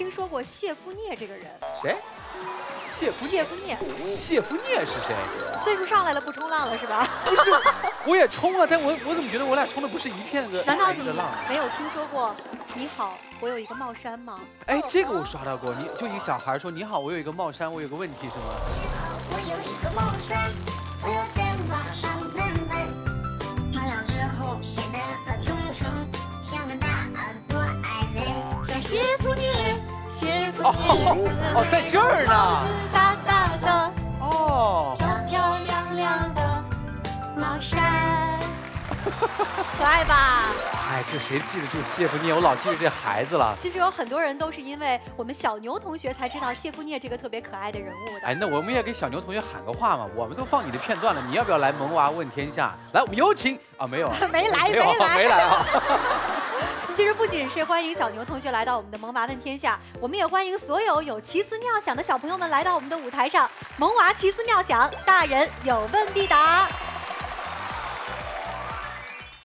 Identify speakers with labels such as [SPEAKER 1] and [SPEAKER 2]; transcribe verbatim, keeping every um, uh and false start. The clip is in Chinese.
[SPEAKER 1] 听说过谢夫聂这个人？
[SPEAKER 2] 谁？谢夫
[SPEAKER 1] 谢夫聂。
[SPEAKER 2] 谢夫聂是谁？
[SPEAKER 1] 岁数上来了，不冲浪了是吧？
[SPEAKER 2] 不是，我也冲了，但我我怎么觉得我俩冲的不是一片的？
[SPEAKER 1] 难道你
[SPEAKER 2] 浪？
[SPEAKER 1] 没有听说过？你好，我有一个帽衫吗？
[SPEAKER 2] 哎，这个我刷到过。你就一个小孩说：“你好，我有一个帽衫，我有个问题是吗？”
[SPEAKER 3] 我有一个帽衫，我在网上认认，穿上之后显得很忠诚，像个大耳朵矮人，像谢夫聂，谢夫聂。
[SPEAKER 2] 哦，在这儿呢。
[SPEAKER 1] 帽子大大的，
[SPEAKER 2] 哦，
[SPEAKER 1] 漂漂亮亮的帽衫，可爱吧？
[SPEAKER 2] 哎，这谁记得住谢夫聂？我老记着这孩子了。
[SPEAKER 1] 其实有很多人都是因为我们小牛同学才知道谢夫聂这个特别可爱的人物的。
[SPEAKER 2] 哎，那我们也给小牛同学喊个话嘛，我们都放你的片段了，你要不要来萌娃问天下？来，我们有请啊，没有，
[SPEAKER 1] 没来，
[SPEAKER 2] 没有，
[SPEAKER 1] 没来，
[SPEAKER 2] 没来啊。
[SPEAKER 1] 其实不仅是欢迎小牛同学来到我们的萌娃问天下，我们也欢迎所有有奇思妙想的小朋友们来到我们的舞台上。萌娃奇思妙想，大人有问必答。